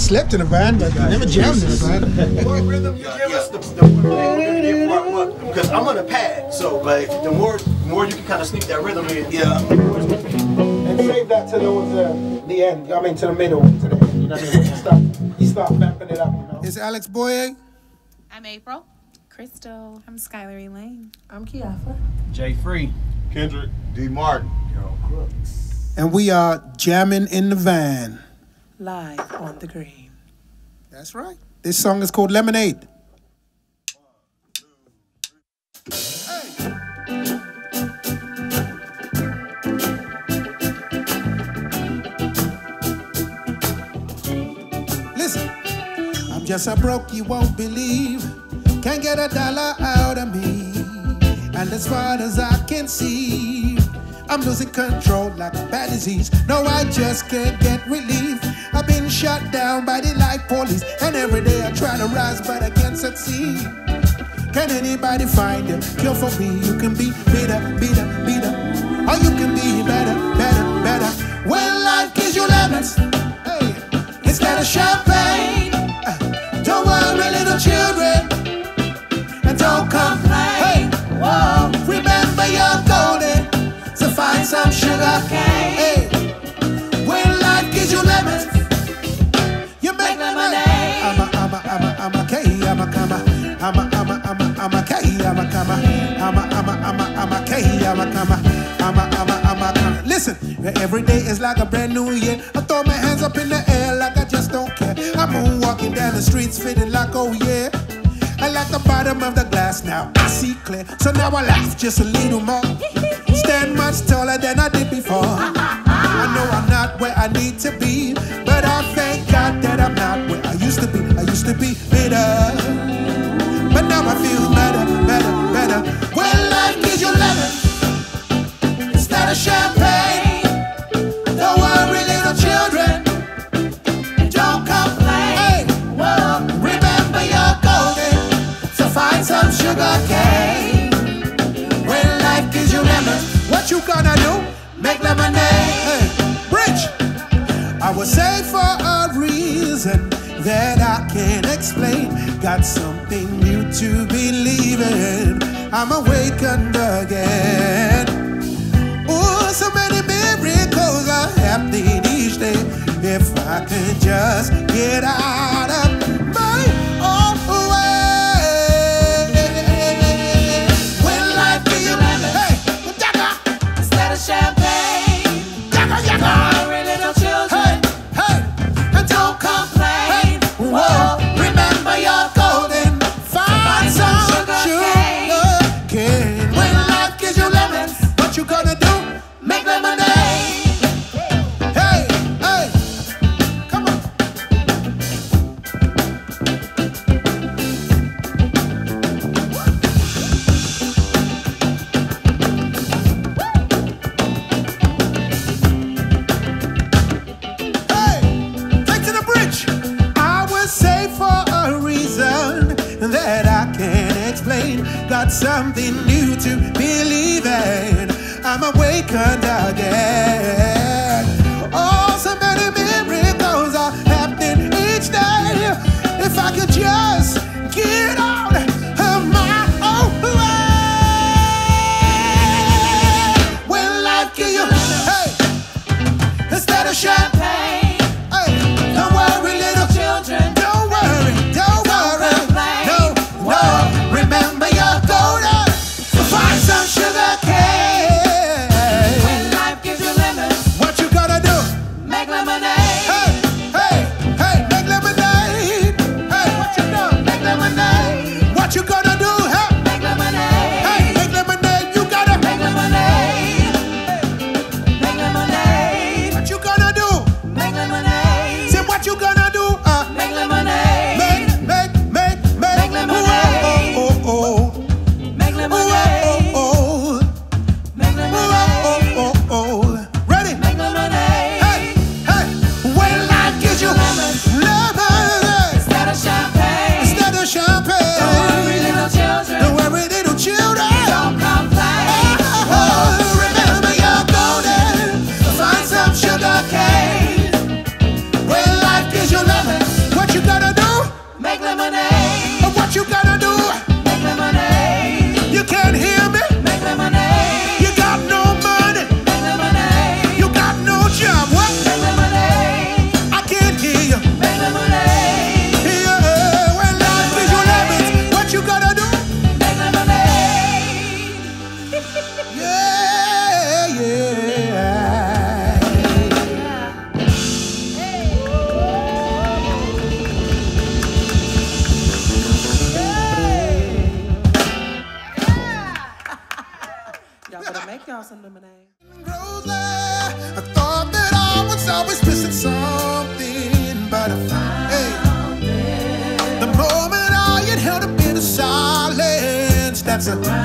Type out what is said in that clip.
slept in a van, but I never jammed in a van. What rhythm you give us, the more, because I'm on a pad, so but the more you can kind of sneak that rhythm in. Yeah. And save that to the end. I mean, to the middle, to the end. You know what I mean? You start vamping it up. You know. It's Alex Boye. I'm April. Crystal. I'm Skylar Elaine. I'm Kiafa. Jay Free. Kendrick. D. Martin. Yo, Crooks. And we are jamming in the van. Live on the green. That's right. This song is called Lemonade. Listen, I'm just a broke you won't believe. Can't get $1 out of me. And as far as I can see, I'm losing control like a bad disease. No, I just can't get relief. I've been shut down by the life police, and every day I try to rise, but I can't succeed. Can anybody find a cure for me? You can be bitter, bitter, bitter, or you can be better, better, better. When life gives you lemons, hey, instead of champagne, don't worry, little children, and don't complain. Hey, whoa, remember you're golden. So find some sugar cane. Hey, when life gives you lemons, you make lemonade. I'm a K, I'm a comma. I'm a K, I'm a comma. I'm a K, I'm a comma. I'm a comma. Listen, every day is like a brand new year. I throw my hands up in the air like I just don't care. I'm walking down the streets feeling like, oh yeah. I like the bottom of the glass now, I see clear. So now I laugh just a little more. Stand much taller than I did before. I know I'm not where I need to be, but I thank God that I'm not where I used to be. I used to be bitter, but now I feel better, better, better. When life gives you lemon instead of champagne, don't worry, little children, don't complain. Hey, whoa, remember you're golden. Find some sugar cane. When life gives you lemon, what you gonna do? Make lemonade. Hey, bridge. I was saved for a reason that I can't explain. Got something new to believe in. I'm awakened again. Oh, so many miracles are happening each day. If I could just get out of my own way. Champagne, worry, little children, hey, and don't complain. Whoa, remember you're golden. Find some sugar cane. When life gives you lemons, what you gonna do? Make lemonade. Hey, hey, come on. That I can't explain. Got something new to believe in. I'm awakened again. Oh, so many miracles are happening each day. If I could just get out of my own way. When life gives you, hey, instead of champagne, hey, don't worry, little children. Don't worry, don't worry. Remember you're golden, so find some sugar cane. When life gives you lemons, what you gonna do? Make lemonade. Hey, hey, hey, make lemonade. Hey, a